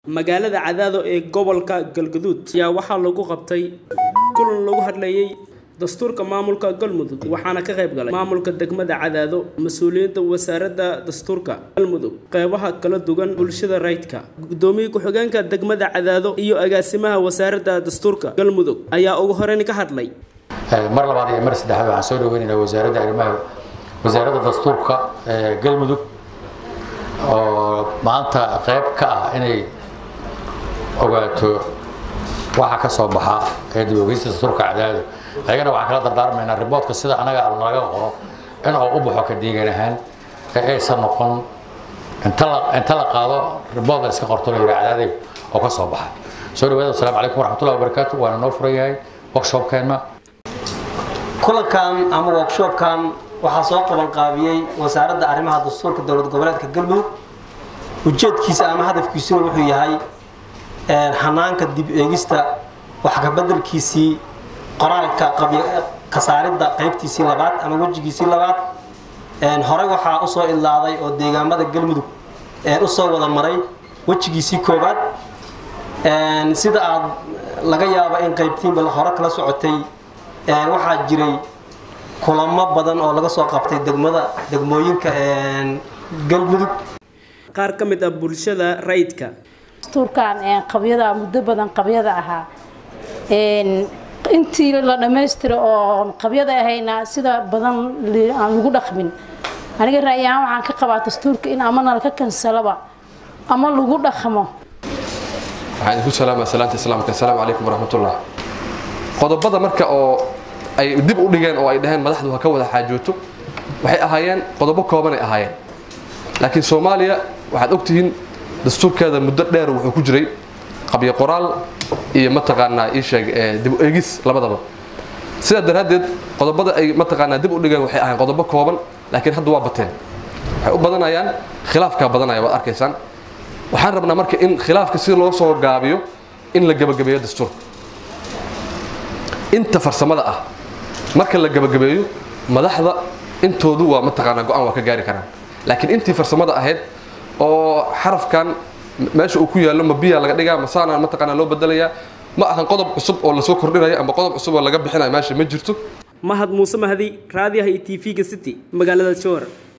magaalada Cadaado ee gobolka Galgaduud ayaa waxaa lagu qabtay kulan lagu hadlayay dastuurka maamulka Galmudug waxaana ka qayb galay maamulka degmada Cadaado mas'uuliyiinta wasaaradda dastuurka Galmudug qaybaha kala duwan bulshada rayidka gudoomiye ku-xigeenka degmada Cadaado iyo agaasimaha wasaaradda dastuurka Galmudug ayaa ugu horeyn ka hadlay mar labaad iyo mar saddexaad waxaan soo dhaweynaa wasaaradda dastuurka Galmudug oo maanta qayb ka ah inay ogaato waxa ka soo baxa ee dibogeysta dastuurka Cadaado ayagana waxa kala dardaarmayna riboodka sida anaga laga qoro in uu u baxo ka deegaan ahaan ee aysan noqon inta la qaado riboodka iska qorto la Cadaado oo ka soo baxa soo dhawaada assalaamu calaykum waraxmatullaahi wabarakaatuh waana noo furayahay workshop-keena kulankan ama workshop-kan waxaa soo qaban qaabiyay wasaaradda arrimaha dastuurka dowlad goboleedka Galmudug ujeedkiisa ama hadafkiisu wuxuu yahay hanaanka dib eegista wax ka bedelkiisii qoraalka ka saaridda qaybtiisii labaad ama wajigiisii labaad hore waxaa u soo ilaaday oo deegaamada Galmudug u soo wada maray wajigiisii koobaad sida aad laga yaabo in qaybtiinba hore kala socotay waxaa jiray kulamo badan oo laga soo qabtay degmooyinka Galmudug qaar ka mid ah bulshada rayidka dastuurkan qabyada muddo badan qabyada ahaa intii la dhameystiro oo qabyada ahayna sida badan aan lagu dhaqmin aniga raayaan waxaan ka qabaa dastuurka in amana ka kansalaba ama lagu dhaqmo waxaan ku salaamay salaanta islaamka assalaamu calaykum waraxmatullaah qodobada marka oo ay dib u dhigeen oo ay dhaheen madaxdu ha ka wada xaajooto waxay ahaayeen qodobo kooban ay ahaayeen laakiin Soomaaliya waxaad ogtihiin dastuurkeeda muddo dheer wuxuu ku jiray qabyo qoraal iyo mataqaanaa ii sheeg dib u eegis labadaba sida daraadeed qodobada ay mataqaanaa dib u dhigeen waxay ahaayeen qodobo kooban laakiin hadda waa bateen waxay u badanayaan khilaafka badanaya waad arkaysaan waxaan rabnaa marka in khilaafka si loo soo gaabiyo in la gabagabeeyo dastuurka inta farsamada ah marka la gabagabeeyo madaxda intoodu waa mataqaanaa go'aan waa ka gaari karaan laakiin intii farsamada ahayd oo xarafkan meesha uu ku yaalo ma biya laga dhigaa masaana mataqaanaa loo bedelayaa ma ahan qodob cusub oo la soo kordhinayo ama qodob cusub oo laga bixinayo meesha ma jirto Mahad Muuse Mahdi raadiyaha TV-ga City magaalada Jowhar